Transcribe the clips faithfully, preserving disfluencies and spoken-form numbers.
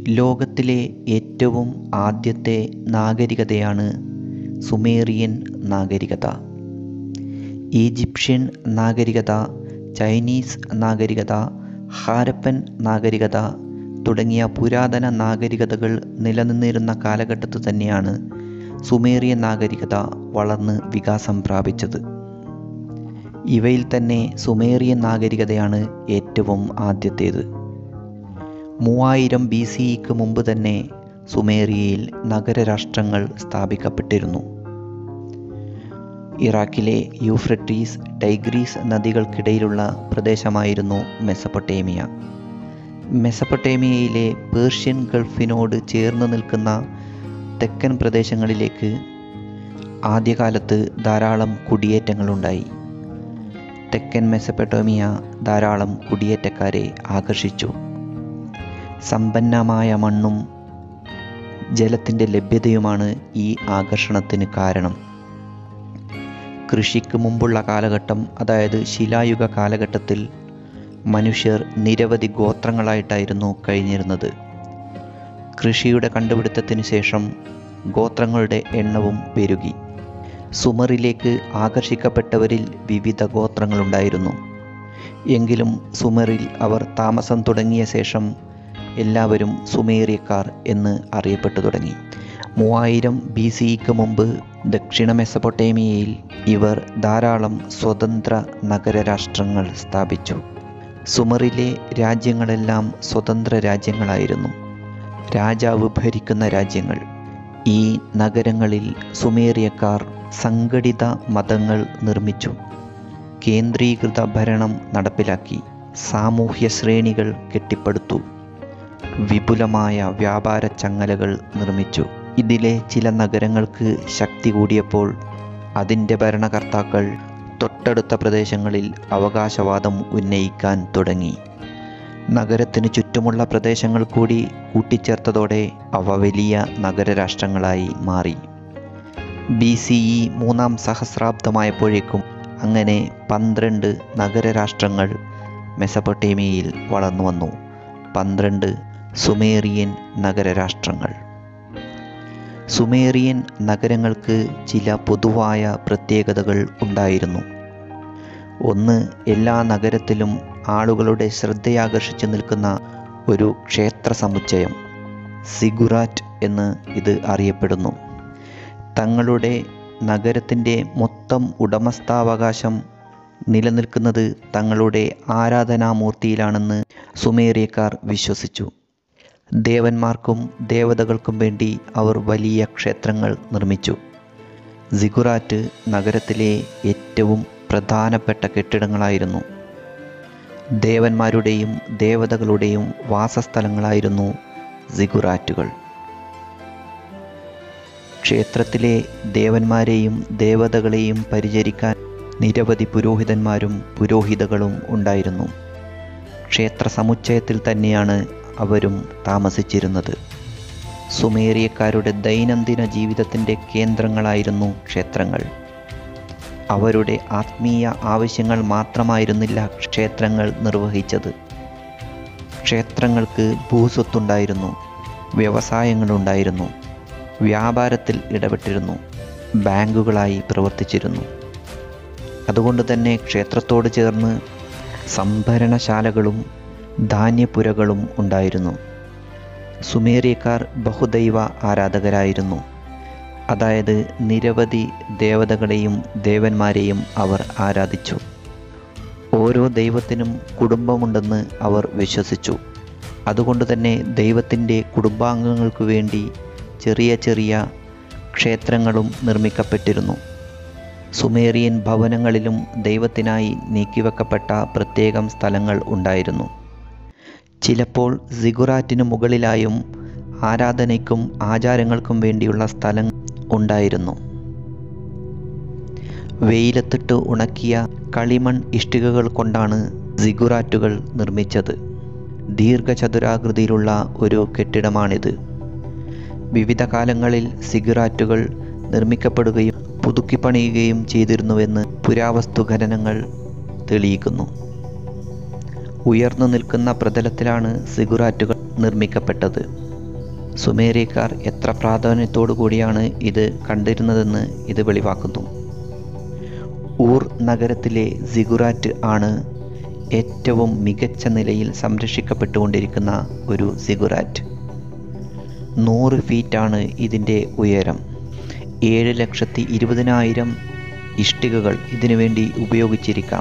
ലോകത്തിലെ ഏറ്റവും ആദ്യത്തെ നാഗരികതയാണ് സുമേറിയൻ നാഗരികത. ഈജിപ്ഷ്യൻ നാഗരികത, ചൈനീസ് നാഗരികത, ഹാരപ്പൻ നാഗരികത തുടങ്ങിയ പുരാതന നാഗരികതകൾ നിലനിന്നിരുന്ന കാലഘട്ടത്ത് തന്നെയാണ് സുമേറിയൻ നാഗരികത വളർന്ന് വികാസം പ്രാപിച്ചത്. ഇവയിൽ തന്നെ സുമേറിയൻ നാഗരികതയാണ് ഏറ്റവും ആദ്യത്തേത്. മൂവായിരം ബി സി ഇക്ക് മുമ്പ് തന്നെ സുമേറിയയിൽ നഗരരാഷ്ട്രങ്ങൾ സ്ഥാപിക്കപ്പെട്ടിരുന്നു. ഇറാഖിലെ യൂഫ്രട്ടീസ്, ടൈഗ്രീസ് നദികൾക്കിടയിലുള്ള പ്രദേശമായിരുന്നു മെസപ്പൊട്ടേമിയ. മെസപ്പൊട്ടേമിയയിലെ പേർഷ്യൻ ഗൾഫിനോട് ചേർന്ന് നിൽക്കുന്ന തെക്കൻ പ്രദേശങ്ങളിലേക്ക് ആദ്യകാലത്ത് ധാരാളം കുടിയേറ്റങ്ങളുണ്ടായി. തെക്കൻ മെസപ്പൊട്ടേമിയ ധാരാളം കുടിയേറ്റക്കാരെ ആകർഷിച്ചു. സമ്പന്നമായ മണ്ണും ജലത്തിൻ്റെ ലഭ്യതയുമാണ് ഈ ആകർഷണത്തിന് കാരണം. കൃഷിക്ക് മുമ്പുള്ള കാലഘട്ടം, അതായത് ശിലായുഗ കാലഘട്ടത്തിൽ മനുഷ്യർ നിരവധി ഗോത്രങ്ങളായിട്ടായിരുന്നു കഴിഞ്ഞിരുന്നത്. കൃഷിയുടെ കണ്ടുപിടുത്തത്തിന് ശേഷം ഗോത്രങ്ങളുടെ എണ്ണവും പെരുകി. സുമറിലേക്ക് ആകർഷിക്കപ്പെട്ടവരിൽ വിവിധ ഗോത്രങ്ങളുണ്ടായിരുന്നു. എങ്കിലും സുമറിൽ അവർ താമസം തുടങ്ങിയ ശേഷം എല്ലാവരും സുമേറിയക്കാർ എന്ന് അറിയപ്പെട്ടു തുടങ്ങി. മൂവായിരം ബി സി ഇക്ക് മുമ്പ് ദക്ഷിണ മെസപ്പൊട്ടേമിയയിൽ ഇവർ ധാരാളം സ്വതന്ത്ര നഗരരാഷ്ട്രങ്ങൾ സ്ഥാപിച്ചു. സുമറിലെ രാജ്യങ്ങളെല്ലാം സ്വതന്ത്ര രാജ്യങ്ങളായിരുന്നു, രാജാവ് ഭരിക്കുന്ന രാജ്യങ്ങൾ. ഈ നഗരങ്ങളിൽ സുമേറിയക്കാർ സംഘടിത മതങ്ങൾ നിർമ്മിച്ചു, കേന്ദ്രീകൃത ഭരണം നടപ്പിലാക്കി, സാമൂഹ്യ ശ്രേണികൾ കെട്ടിപ്പടുത്തു, വിപുലമായ വ്യാപാര ചങ്ങലകൾ നിർമ്മിച്ചു. ഇതിലെ ചില നഗരങ്ങൾക്ക് ശക്തി കൂടിയപ്പോൾ അതിൻ്റെ ഭരണകർത്താക്കൾ തൊട്ടടുത്ത പ്രദേശങ്ങളിൽ അവകാശവാദം ഉന്നയിക്കാൻ തുടങ്ങി. നഗരത്തിന് ചുറ്റുമുള്ള പ്രദേശങ്ങൾ കൂടി കൂട്ടിച്ചേർത്തതോടെ അവ വലിയ നഗരരാഷ്ട്രങ്ങളായി മാറി. ബി സി ഇ മൂന്നാം സഹസ്രാബ്ദമായപ്പോഴേക്കും അങ്ങനെ പന്ത്രണ്ട് നഗരരാഷ്ട്രങ്ങൾ മെസപ്പൊട്ടേമിയയിൽ വളർന്നു വന്നു. പന്ത്രണ്ട് സുമേറിയൻ നഗരരാഷ്ട്രങ്ങൾ. സുമേറിയൻ നഗരങ്ങൾക്ക് ചില പൊതുവായ പ്രത്യേകതകൾ ഉണ്ടായിരുന്നു. ഒന്ന്, എല്ലാ നഗരത്തിലും ആളുകളുടെ ശ്രദ്ധയാകർഷിച്ചു നിൽക്കുന്ന ഒരു ക്ഷേത്ര സമുച്ചയം, സിഗുറാറ്റ് എന്ന് ഇത് അറിയപ്പെടുന്നു. തങ്ങളുടെ നഗരത്തിൻ്റെ മൊത്തം ഉടമസ്ഥാവകാശം നിലനിൽക്കുന്നത് തങ്ങളുടെ ആരാധനാമൂർത്തിയിലാണെന്ന് സുമേറിയക്കാർ വിശ്വസിച്ചു. ദേവന്മാർക്കും ദേവതകൾക്കും വേണ്ടി അവർ വലിയ ക്ഷേത്രങ്ങൾ നിർമ്മിച്ചു. സിഗുറാറ്റ് നഗരത്തിലെ ഏറ്റവും പ്രധാനപ്പെട്ട കെട്ടിടങ്ങളായിരുന്നു. ദേവന്മാരുടെയും ദേവതകളുടെയും വാസസ്ഥലങ്ങളായിരുന്നു സിഗുറാറ്റുകൾ. ക്ഷേത്രത്തിലെ ദേവന്മാരെയും ദേവതകളെയും പരിചരിക്കാൻ നിരവധി പുരോഹിതന്മാരും പുരോഹിതകളും ഉണ്ടായിരുന്നു. ക്ഷേത്ര സമുച്ചയത്തിൽ തന്നെയാണ് അവരും താമസിച്ചിരുന്നത്. സുമേറിയക്കാരുടെ ദൈനംദിന ജീവിതത്തിൻ്റെ കേന്ദ്രങ്ങളായിരുന്നു ക്ഷേത്രങ്ങൾ. അവരുടെ ആത്മീയ ആവശ്യങ്ങൾ മാത്രമായിരുന്നില്ല ക്ഷേത്രങ്ങൾ നിർവഹിച്ചത്. ക്ഷേത്രങ്ങൾക്ക് ഭൂസ്വത്തുണ്ടായിരുന്നു, വ്യവസായങ്ങളുണ്ടായിരുന്നു, വ്യാപാരത്തിൽ ഇടപെട്ടിരുന്നു, ബാങ്കുകളായി പ്രവർത്തിച്ചിരുന്നു. അതുകൊണ്ട് തന്നെ ക്ഷേത്രത്തോട് ചേർന്ന് സംഭരണശാലകളും ധാന്യപ്പുരകളും ഉണ്ടായിരുന്നു. സുമേറിയക്കാർ ബഹുദൈവ ആരാധകരായിരുന്നു. അതായത് നിരവധി ദേവതകളെയും ദേവന്മാരെയും അവർ ആരാധിച്ചു. ഓരോ ദൈവത്തിനും കുടുംബമുണ്ടെന്ന് അവർ വിശ്വസിച്ചു. അതുകൊണ്ട് തന്നെ ദൈവത്തിൻ്റെ കുടുംബാംഗങ്ങൾക്ക് വേണ്ടി ചെറിയ ചെറിയ ക്ഷേത്രങ്ങളും നിർമ്മിക്കപ്പെട്ടിരുന്നു. സുമേറിയൻ ഭവനങ്ങളിലും ദൈവത്തിനായി നീക്കിവെക്കപ്പെട്ട പ്രത്യേകം സ്ഥലങ്ങൾ ഉണ്ടായിരുന്നു. ചിലപ്പോൾ സിഗുറാറ്റിന് മുകളിലായും ആരാധനയ്ക്കും ആചാരങ്ങൾക്കും വേണ്ടിയുള്ള സ്ഥലം ഉണ്ടായിരുന്നു. വെയിലത്തിട്ട് ഉണക്കിയ കളിമൺ ഇഷ്ടികകൾ കൊണ്ടാണ് സിഗുറാറ്റുകൾ നിർമ്മിച്ചത്. ദീർഘചതുരാകൃതിയിലുള്ള ഒരു കെട്ടിടമാണിത്. വിവിധ കാലങ്ങളിൽ സിഗുറാറ്റുകൾ നിർമ്മിക്കപ്പെടുകയും പുതുക്കിപ്പണിയുകയും ചെയ്തിരുന്നുവെന്ന് പുരാവസ്തു ഖനനങ്ങൾ തെളിയിക്കുന്നു. ഉയർന്നു നിൽക്കുന്ന പ്രതലത്തിലാണ് സിഗുറാറ്റുകൾ നിർമ്മിക്കപ്പെട്ടത്. സുമേരിയക്കാർ എത്ര പ്രാധാന്യത്തോടു കൂടിയാണ് ഇത് കണ്ടിരുന്നതെന്ന് ഇത് വെളിവാക്കുന്നു. ഊർ നഗരത്തിലെ സിഗുറാറ്റ് ആണ് ഏറ്റവും മികച്ച നിലയിൽ സംരക്ഷിക്കപ്പെട്ടുകൊണ്ടിരിക്കുന്ന ഒരു സിഗുറാറ്റ്. നൂറ് ഫീറ്റാണ് ഇതിൻ്റെ ഉയരം. ഏഴ് ലക്ഷത്തി ഇരുപതിനായിരം ഇഷ്ടികകൾ ഇതിനു വേണ്ടി ഉപയോഗിച്ചിരിക്കാം.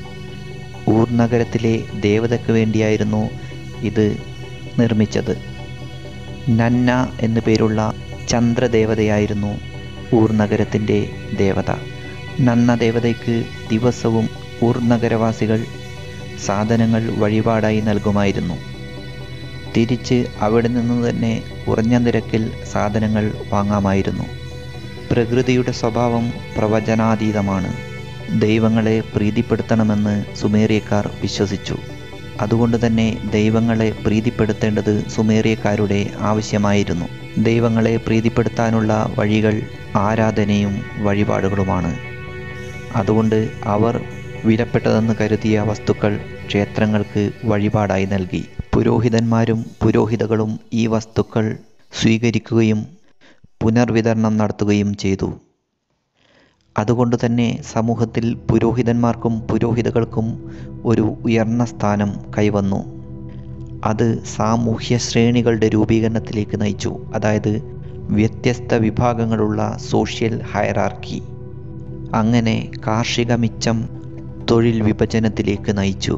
ഊർ നഗരത്തിലെ ദേവതയ്ക്ക് വേണ്ടിയായിരുന്നു ഇത് നിർമ്മിച്ചത്. നന്ന എന്നു പേരുള്ള ചന്ദ്രദേവതയായിരുന്നു ഊർ നഗരത്തിൻ്റെ ദേവത. നന്ന ദേവതയ്ക്ക് ദിവസവും ഊർ നഗരവാസികൾ സാധനങ്ങൾ വഴിപാടായി നൽകുമായിരുന്നു. തിരിച്ച് അവിടെ നിന്ന് തന്നെ കുറഞ്ഞ നിരക്കിൽ സാധനങ്ങൾ വാങ്ങാമായിരുന്നു. പ്രകൃതിയുടെ സ്വഭാവം പ്രവചനാതീതമാണ്. ദൈവങ്ങളെ പ്രീതിപ്പെടുത്തണമെന്ന് സുമേറിയക്കാർ വിശ്വസിച്ചു. അതുകൊണ്ട് തന്നെ ദൈവങ്ങളെ പ്രീതിപ്പെടുത്തേണ്ടത് സുമേറിയക്കാരുടെ ആവശ്യമായിരുന്നു. ദൈവങ്ങളെ പ്രീതിപ്പെടുത്താനുള്ള വഴികൾ ആരാധനയും വഴിപാടുകളുമാണ്. അതുകൊണ്ട് അവർ വിലപ്പെട്ടതെന്ന് കരുതിയ വസ്തുക്കൾ ക്ഷേത്രങ്ങൾക്ക് വഴിപാടായി നൽകി. പുരോഹിതന്മാരും പുരോഹിതകളും ഈ വസ്തുക്കൾ സ്വീകരിക്കുകയും പുനർവിതരണം നടത്തുകയും ചെയ്തു. അതുകൊണ്ട് തന്നെ സമൂഹത്തിൽ പുരോഹിതന്മാർക്കും പുരോഹിതകൾക്കും ഒരു ഉയർന്ന സ്ഥാനം കൈവന്നു. അത് സാമൂഹ്യ ശ്രേണികളുടെ രൂപീകരണത്തിലേക്ക് നയിച്ചു. അതായത് വ്യത്യസ്ത വിഭാഗങ്ങളുള്ള സോഷ്യൽ ഹയറാർക്കി. അങ്ങനെ കാർഷിക മിച്ചം തൊഴിൽ വിഭജനത്തിലേക്ക് നയിച്ചു.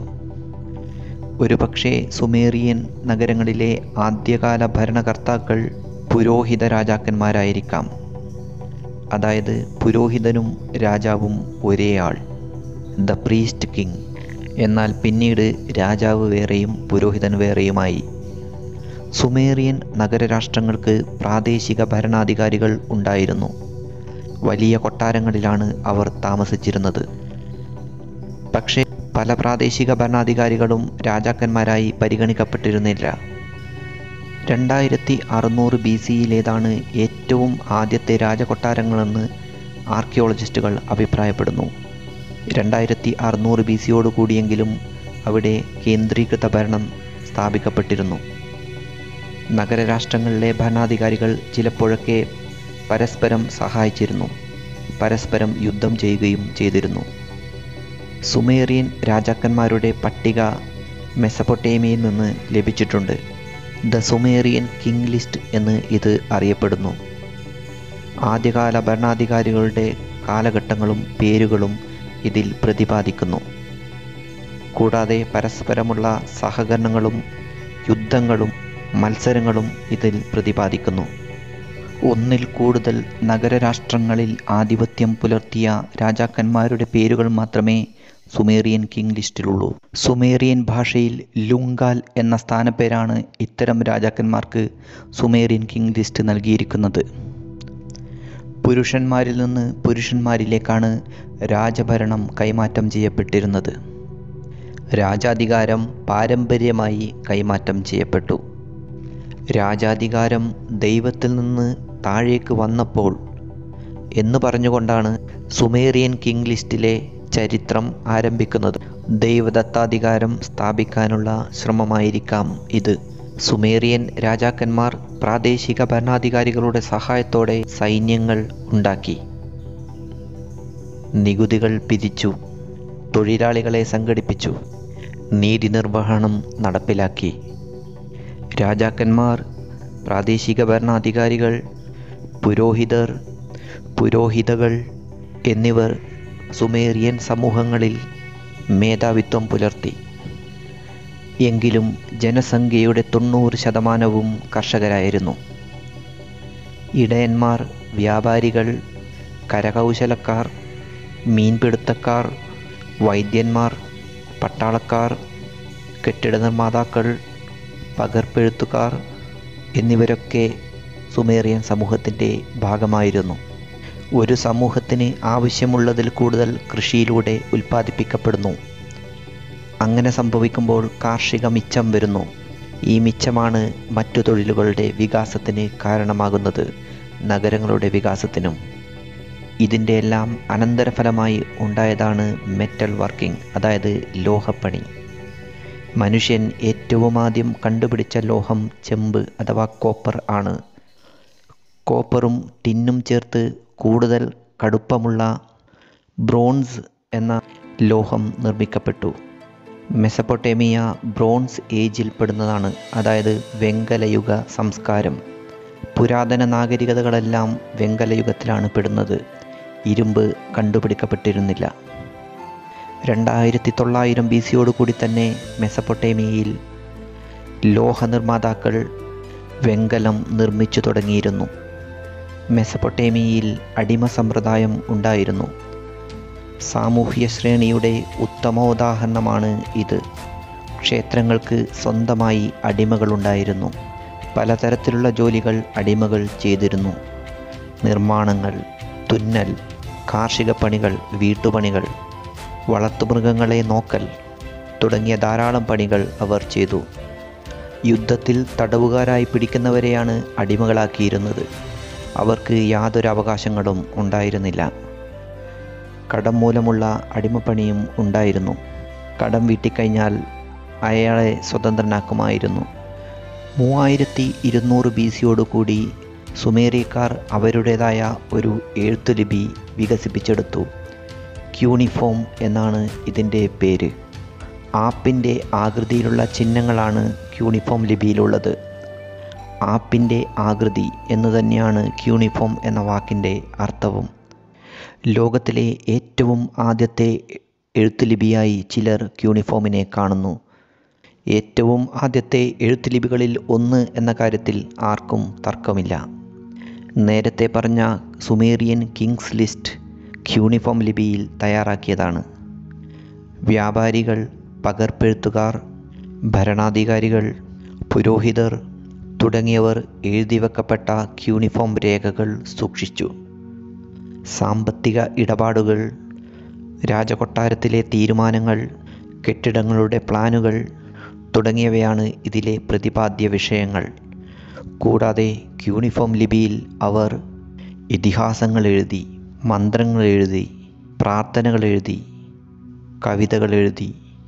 ഒരുപക്ഷെ സുമേറിയൻ നഗരങ്ങളിലെ ആദ്യകാല ഭരണകർത്താക്കൾ പുരോഹിത രാജാക്കന്മാരായിരിക്കാം. അതായത് പുരോഹിതനും രാജാവും ഒരേ ആൾ, ദ പ്രീസ്റ്റ് കിങ്. എന്നാൽ പിന്നീട് രാജാവ് വേറെയും പുരോഹിതൻ വേറെയുമായി. സുമേറിയൻ നഗരരാഷ്ട്രങ്ങൾക്ക് പ്രാദേശിക ഭരണാധികാരികൾ ഉണ്ടായിരുന്നു. വലിയ കൊട്ടാരങ്ങളിലാണ് അവർ താമസിച്ചിരുന്നത്. പക്ഷേ പല പ്രാദേശിക ഭരണാധികാരികളും രാജാക്കന്മാരായി പരിഗണിക്കപ്പെട്ടിരുന്നില്ല. രണ്ടായിരത്തി അറുന്നൂറ് ബി സിയിലേതാണ് ഏറ്റവും ആദ്യത്തെ രാജകൊട്ടാരങ്ങളെന്ന് ആർക്കിയോളജിസ്റ്റുകൾ അഭിപ്രായപ്പെടുന്നു. രണ്ടായിരത്തി അറുന്നൂറ് ബി സിയോട് കൂടിയെങ്കിലും അവിടെ കേന്ദ്രീകൃത ഭരണം സ്ഥാപിക്കപ്പെട്ടിരുന്നു. നഗരരാഷ്ട്രങ്ങളിലെ ഭരണാധികാരികൾ ചിലപ്പോഴൊക്കെ പരസ്പരം സഹായിച്ചിരുന്നു, പരസ്പരം യുദ്ധം ചെയ്യുകയും ചെയ്തിരുന്നു. സുമേറിയൻ രാജാക്കന്മാരുടെ പട്ടിക മെസപ്പൊട്ടേമിയയിൽ നിന്ന് ലഭിച്ചിട്ടുണ്ട്. ദ സുമേറിയൻ കിങ് ലിസ്റ്റ് എന്ന് ഇത് അറിയപ്പെടുന്നു. ആദ്യകാല ഭരണാധികാരികളുടെ കാലഘട്ടങ്ങളും പേരുകളും ഇതിൽ പ്രതിപാദിക്കുന്നു. കൂടാതെ പരസ്പരമുള്ള സഹകരണങ്ങളും യുദ്ധങ്ങളും മത്സരങ്ങളും ഇതിൽ പ്രതിപാദിക്കുന്നു. ഒന്നിൽ കൂടുതൽ നഗരരാഷ്ട്രങ്ങളിൽ ആധിപത്യം പുലർത്തിയ രാജാക്കന്മാരുടെ പേരുകൾ മാത്രമേ സുമേറിയൻ കിങ് ലിസ്റ്റിലുള്ളൂ. സുമേറിയൻ ഭാഷയിൽ ലുങ്കാൽ എന്ന സ്ഥാനപ്പേരാണ് ഇത്തരം രാജാക്കന്മാർക്ക് സുമേറിയൻ കിങ് ലിസ്റ്റ് നൽകിയിരിക്കുന്നത്. പുരുഷന്മാരിൽ നിന്ന് പുരുഷന്മാരിലേക്കാണ് രാജഭരണം കൈമാറ്റം ചെയ്യപ്പെട്ടിരുന്നത്. രാജാധികാരം പാരമ്പര്യമായി കൈമാറ്റം ചെയ്യപ്പെട്ടു. രാജാധികാരം ദൈവത്തിൽ നിന്ന് താഴേക്ക് വന്നപ്പോൾ എന്ന് പറഞ്ഞുകൊണ്ടാണ് സുമേറിയൻ കിങ് ലിസ്റ്റിലെ ചരിത്രം ആരംഭിക്കുന്നത്. ദൈവദത്താധികാരം സ്ഥാപിക്കാനുള്ള ശ്രമമായിരിക്കാം ഇത്. സുമേറിയൻ രാജാക്കന്മാർ പ്രാദേശിക ഭരണാധികാരികളുടെ സഹായത്തോടെ സൈന്യങ്ങൾ ഉണ്ടാക്കി, നികുതികൾ പിരിച്ചു, തൊഴിലാളികളെ സംഘടിപ്പിച്ചു, നീതി നിർവഹണം നടപ്പിലാക്കി. രാജാക്കന്മാർ, പ്രാദേശിക ഭരണാധികാരികൾ, പുരോഹിതർ, പുരോഹിതകൾ എന്നിവർ സുമേറിയൻ സമൂഹങ്ങളിൽ മേധാവിത്വം പുലർത്തി. എങ്കിലും ജനസംഖ്യയുടെ തൊണ്ണൂറ് ശതമാനവും കർഷകരായിരുന്നു. ഇടയന്മാർ, വ്യാപാരികൾ, കരകൗശലക്കാർ, മീൻപിടുത്തക്കാർ, വൈദ്യന്മാർ, പട്ടാളക്കാർ, കെട്ടിട നിർമ്മാതാക്കൾ, പകർപ്പെഴുത്തുകാർ എന്നിവരൊക്കെ സുമേറിയൻ സമൂഹത്തിൻ്റെ ഭാഗമായിരുന്നു. ഒരു സമൂഹത്തിന് ആവശ്യമുള്ളതിൽ കൂടുതൽ കൃഷിയിലൂടെ ഉൽപ്പാദിപ്പിക്കപ്പെടുന്നു. അങ്ങനെ സംഭവിക്കുമ്പോൾ കാർഷിക മിച്ചം വരുന്നു. ഈ മിച്ചമാണ് മറ്റു തൊഴിലുകളുടെ വികാസത്തിന് കാരണമാകുന്നത്, നഗരങ്ങളുടെ വികാസത്തിനും. ഇതിൻ്റെ എല്ലാം അനന്തരഫലമായി ഉണ്ടായതാണ് മെറ്റൽ വർക്കിംഗ്, അതായത് ലോഹപ്പണി. മനുഷ്യൻ ഏറ്റവും ആദ്യം കണ്ടുപിടിച്ച ലോഹം ചെമ്പ് അഥവാ കോപ്പർ ആണ്. കോപ്പറും ടിന്നും ചേർത്ത് കൂടുതൽ കടുപ്പമുള്ള ബ്രോൺസ് എന്ന ലോഹം നിർമ്മിക്കപ്പെട്ടു. മെസപ്പൊട്ടേമിയ ബ്രോൺസ് ഏജിൽ പെടുന്നതാണ്, അതായത് വെങ്കലയുഗ സംസ്കാരം. പുരാതന നാഗരികതകളെല്ലാം വെങ്കലയുഗത്തിലാണ് പെടുന്നത്. ഇരുമ്പ് കണ്ടുപിടിക്കപ്പെട്ടിരുന്നില്ല. രണ്ടായിരത്തി തൊള്ളായിരം ബി സിയോടുകൂടി തന്നെ മെസപ്പൊട്ടേമിയയിൽ ലോഹനിർമ്മാതാക്കൾ വെങ്കലം നിർമ്മിച്ചു തുടങ്ങിയിരുന്നു. മെസപ്പൊട്ടേമിയയിൽ അടിമ സമ്പ്രദായം ഉണ്ടായിരുന്നു. സാമൂഹ്യ ശ്രേണിയുടെ ഉത്തമോദാഹരണമാണ് ഇത്. ക്ഷേത്രങ്ങൾക്ക് സ്വന്തമായി അടിമകളുണ്ടായിരുന്നു. പലതരത്തിലുള്ള ജോലികൾ അടിമകൾ ചെയ്തിരുന്നു. നിർമ്മാണങ്ങൾ, തുന്നൽ, കാർഷിക പണികൾ, വീട്ടുപണികൾ, വളർത്തുമൃഗങ്ങളെ നോക്കൽ തുടങ്ങിയ ധാരാളം പണികൾ അവർ ചെയ്തു. യുദ്ധത്തിൽ തടവുകാരായി പിടിക്കുന്നവരെയാണ് അടിമകളാക്കിയിരുന്നത്. അവർക്ക് യാതൊരു അവകാശങ്ങളും ഉണ്ടായിരുന്നില്ല. കടം മൂലമുള്ള അടിമപ്പണിയും ഉണ്ടായിരുന്നു. കടം വീട്ടിക്കഴിഞ്ഞാൽ അയാളെ സ്വതന്ത്രനാക്കുമായിരുന്നു. മൂവായിരത്തി ഇരുന്നൂറ് ബി സിയോടുകൂടി സുമേറിയക്കാർ അവരുടേതായ ഒരു എഴുത്തുലിപി വികസിപ്പിച്ചെടുത്തു. ക്യൂണിഫോം എന്നാണ് ഇതിൻ്റെ പേര്. ആപ്പിൻ്റെ ആകൃതിയിലുള്ള ചിഹ്നങ്ങളാണ് ക്യൂണിഫോം ലിപിയിലുള്ളത്. ആപ്പിൻ്റെ ആകൃതി എന്ന് തന്നെയാണ് ക്യൂണിഫോം എന്ന വാക്കിൻ്റെ അർത്ഥവും. ലോകത്തിലെ ഏറ്റവും ആദ്യത്തെ എഴുത്തുലിപിയായി ചിലർ ക്യൂണിഫോമിനെ കാണുന്നു. ഏറ്റവും ആദ്യത്തെ എഴുത്തുലിപികളിൽ ഒന്ന് എന്ന കാര്യത്തിൽ ആർക്കും തർക്കമില്ല. നേരത്തെ പറഞ്ഞ സുമേറിയൻ കിങ്സ് ലിസ്റ്റ് ക്യൂണിഫോം ലിപിയിൽ തയ്യാറാക്കിയതാണ്. വ്യാപാരികൾ, പകർപ്പെഴുത്തുകാർ, ഭരണാധികാരികൾ, പുരോഹിതർ തുടങ്ങിയവർ എഴുതിവെക്കപ്പെട്ട ക്യൂണിഫോം രേഖകൾ സൂക്ഷിച്ചു. സാമ്പത്തിക ഇടപാടുകൾ, രാജകൊട്ടാരത്തിലെ തീരുമാനങ്ങൾ, കെട്ടിടങ്ങളുടെ പ്ലാനുകൾ തുടങ്ങിയവയാണ് ഇതിലെ പ്രതിപാദ്യ വിഷയങ്ങൾ. കൂടാതെ ക്യൂണിഫോം ലിപിയിൽ അവർ ഇതിഹാസങ്ങൾ എഴുതി, മന്ത്രങ്ങൾ എഴുതി, പ്രാർത്ഥനകൾ എഴുതി, കവിതകൾ എഴുതി.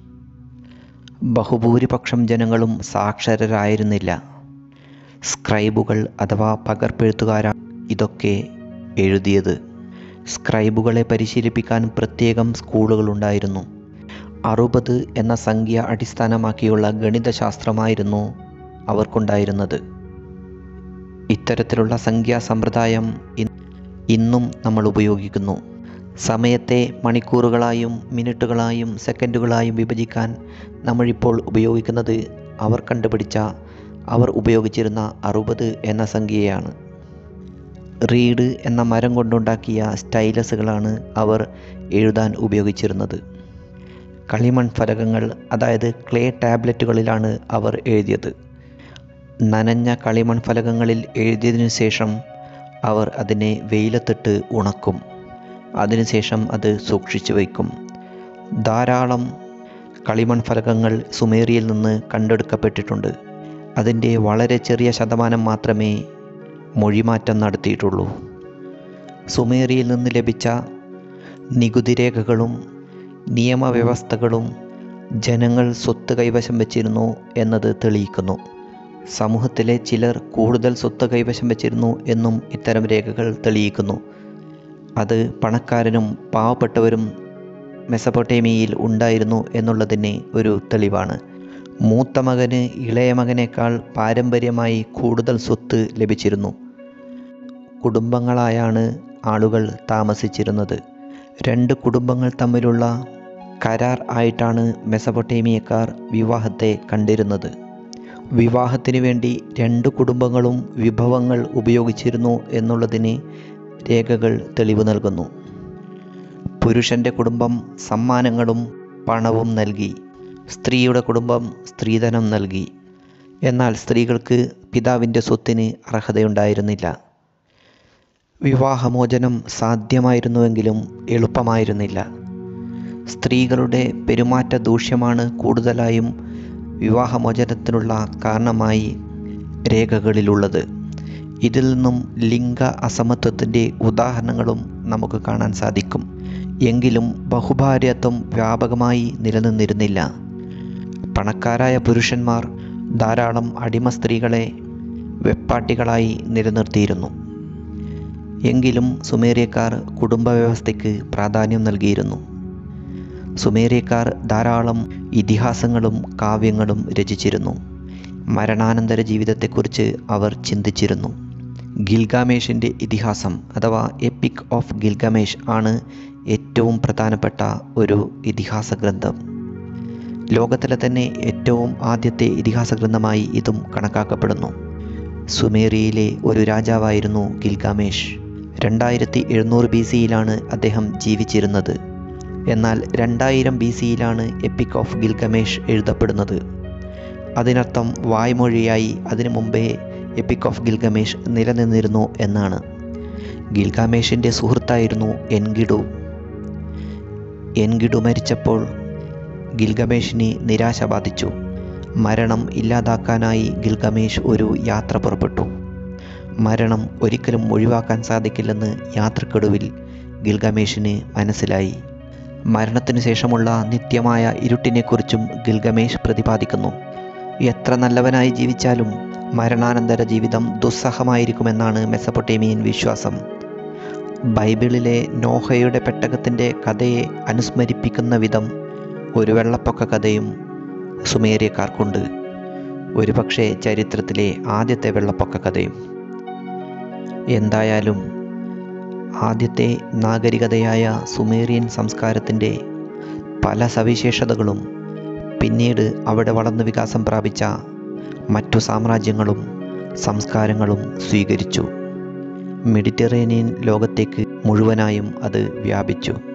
ബഹുഭൂരിപക്ഷം ജനങ്ങളും സാക്ഷരരായിരുന്നില്ല. സ്ക്രൈബുകൾ അഥവാ പകർപ്പെഴുത്തുകാരാണ് ഇതൊക്കെ എഴുതിയത്. സ്ക്രൈബുകളെ പരിശീലിപ്പിക്കാൻ പ്രത്യേകം സ്കൂളുകളുണ്ടായിരുന്നു. അറുപത് എന്ന സംഖ്യ അടിസ്ഥാനമാക്കിയുള്ള ഗണിതശാസ്ത്രമായിരുന്നു അവർക്കുണ്ടായിരുന്നത്. ഇത്തരത്തിലുള്ള സംഖ്യാ സമ്പ്രദായം ഇന്നും നമ്മൾ ഉപയോഗിക്കുന്നു. സമയത്തെ മണിക്കൂറുകളായും മിനിറ്റുകളായും സെക്കൻഡുകളായും വിഭജിക്കാൻ നമ്മളിപ്പോൾ ഉപയോഗിക്കുന്നത് അവർ കണ്ടുപിടിച്ച, അവർ ഉപയോഗിച്ചിരുന്ന അറുപത് എന്ന സംഖ്യയാണ്. റീഡ് എന്ന മരം കൊണ്ടുണ്ടാക്കിയ സ്റ്റൈലസുകളാണ് അവർ എഴുതാൻ ഉപയോഗിച്ചിരുന്നത്. കളിമൺ ഫലകങ്ങൾ, അതായത് ക്ലേ ടാബ്ലറ്റുകളിലാണ് അവർ എഴുതിയത്. നനഞ്ഞ കളിമൺ ഫലകങ്ങളിൽ എഴുതിയതിനു ശേഷം അവർ അതിനെ വെയിലത്തിട്ട് ഉണക്കും. അതിനുശേഷം അത് സൂക്ഷിച്ചു വയ്ക്കും. ധാരാളം കളിമൺ ഫലകങ്ങൾ സുമേറിയയിൽ നിന്ന് കണ്ടെടുക്കപ്പെട്ടിട്ടുണ്ട്. അതിൻ്റെ വളരെ ചെറിയ ശതമാനം മാത്രമേ മൊഴിമാറ്റം നടത്തിയിട്ടുള്ളൂ. സുമേറിയയിൽ നിന്ന് ലഭിച്ച നികുതി രേഖകളും നിയമവ്യവസ്ഥകളും ജനങ്ങൾ സ്വത്ത് കൈവശം വച്ചിരുന്നു എന്നത് തെളിയിക്കുന്നു. സമൂഹത്തിലെ ചിലർ കൂടുതൽ സ്വത്ത് കൈവശം വച്ചിരുന്നു എന്നും ഇത്തരം രേഖകൾ തെളിയിക്കുന്നു. അത് പണക്കാരനും പാവപ്പെട്ടവരും മെസപ്പൊട്ടേമിയയിൽ ഉണ്ടായിരുന്നു എന്നുള്ളതിന് ഒരു തെളിവാണ്. മൂത്ത മകന് ഇളയ മകനേക്കാൾ പാരമ്പര്യമായി കൂടുതൽ സ്വത്ത് ലഭിച്ചിരുന്നു. കുടുംബങ്ങളായാണ് ആളുകൾ താമസിച്ചിരുന്നത്. രണ്ട് കുടുംബങ്ങൾ തമ്മിലുള്ള കരാർ ആയിട്ടാണ് മെസപ്പൊട്ടേമിയക്കാർ വിവാഹത്തെ കണ്ടിരുന്നത്. വിവാഹത്തിനു വേണ്ടി രണ്ട് കുടുംബങ്ങളും വിഭവങ്ങൾ ഉപയോഗിച്ചിരുന്നു എന്നുള്ളതിന് രേഖകൾ തെളിവ് നൽകുന്നു. പുരുഷൻ്റെ കുടുംബം സമ്മാനങ്ങളും പണവും നൽകി. സ്ത്രീയുടെ കുടുംബം സ്ത്രീധനം നൽകി. എന്നാൽ സ്ത്രീകൾക്ക് പിതാവിൻ്റെ സ്വത്തിന് അർഹതയുണ്ടായിരുന്നില്ല. വിവാഹമോചനം സാധ്യമായിരുന്നുവെങ്കിലും എളുപ്പമായിരുന്നില്ല. സ്ത്രീകളുടെ പെരുമാറ്റ ദൂഷ്യമാണ് കൂടുതലായും വിവാഹമോചനത്തിനുള്ള കാരണമായി രേഖകളിലുള്ളത്. ഇതിൽ നിന്നും ലിംഗ അസമത്വത്തിൻ്റെ ഉദാഹരണങ്ങളും നമുക്ക് കാണാൻ സാധിക്കും. എങ്കിലും ബഹുഭാര്യത്വം വ്യാപകമായി നിലനിന്നിരുന്നില്ല. പണക്കാരായ പുരുഷന്മാർ ധാരാളം അടിമ സ്ത്രീകളെ വെപ്പാട്ടികളായി നിലനിർത്തിയിരുന്നു. എങ്കിലും സുമേറിയക്കാർ കുടുംബ വ്യവസ്ഥയ്ക്ക് പ്രാധാന്യം നൽകിയിരുന്നു. സുമേറിയക്കാർ ധാരാളം ഇതിഹാസങ്ങളും കാവ്യങ്ങളും രചിച്ചിരുന്നു. മരണാനന്തര ജീവിതത്തെക്കുറിച്ച് അവർ ചിന്തിച്ചിരുന്നു. ഗിൽഗാമേഷിൻ്റെ ഇതിഹാസം അഥവാ എപ്പിക് ഓഫ് ഗിൽഗാമേഷ് ആണ് ഏറ്റവും പ്രധാനപ്പെട്ട ഒരു ഇതിഹാസ ഗ്രന്ഥം. ലോകത്തിലെ തന്നെ ഏറ്റവും ആദ്യത്തെ ഇതിഹാസ ഗ്രന്ഥമായി ഇതും കണക്കാക്കപ്പെടുന്നു. സുമേറിയയിലെ ഒരു രാജാവായിരുന്നു ഗിൽഗാമേഷ്. രണ്ടായിരത്തി എഴുന്നൂറ് ബി സിയിലാണ് അദ്ദേഹം ജീവിച്ചിരുന്നത്. എന്നാൽ രണ്ടായിരം ബി സിയിലാണ് എപ്പിക് ഓഫ് ഗിൽഗാമേഷ് എഴുതപ്പെടുന്നത്. അതിനർത്ഥം വായ്മൊഴിയായി അതിനു മുമ്പേ എപ്പിക് ഓഫ് ഗിൽഗാമേഷ് നിലനിന്നിരുന്നു എന്നാണ്. ഗിൽഗാമേഷിൻ്റെ സുഹൃത്തായിരുന്നു എൻകിഡു. എൻകിഡു മരിച്ചപ്പോൾ ഗിൽഗാമേഷിന് നിരാശ ബാധിച്ചു. മരണം ഇല്ലാതാക്കാനായി ഗിൽഗാമേഷ് ഒരു യാത്ര പുറപ്പെട്ടു. മരണം ഒരിക്കലും ഒഴിവാക്കാൻ സാധിക്കില്ലെന്ന് യാത്രക്കൊടുവിൽ ഗിൽഗാമേഷിന് മനസ്സിലായി. മരണത്തിനു ശേഷമുള്ള നിത്യമായ ഇരുട്ടിനെക്കുറിച്ചും ഗിൽഗാമേഷ് പ്രതിപാദിക്കുന്നു. എത്ര നല്ലവനായി ജീവിച്ചാലും മരണാനന്തര ജീവിതം ദുസ്സഹമായിരിക്കുമെന്നാണ് മെസപ്പൊട്ടേമിയൻ വിശ്വാസം. ബൈബിളിലെ നോഹയുടെ പെട്ടകത്തിൻ്റെ കഥയെ അനുസ്മരിപ്പിക്കുന്ന വിധം ഒരു വെള്ളപ്പൊക്ക കഥയും സുമേറിയക്കാർക്കുണ്ട്. ഒരുപക്ഷെ ചരിത്രത്തിലെ ആദ്യത്തെ വെള്ളപ്പൊക്ക കഥയും. എന്തായാലും ആദ്യത്തെ നാഗരികതയായ സുമേറിയൻ സംസ്കാരത്തിൻ്റെ പല സവിശേഷതകളും പിന്നീട് അവിടെ വളർന്നു വികാസം പ്രാപിച്ച മറ്റു സാമ്രാജ്യങ്ങളും സംസ്കാരങ്ങളും സ്വീകരിച്ചു. മെഡിറ്ററേനിയൻ ലോകത്തേക്ക് മുഴുവനായും അത് വ്യാപിച്ചു.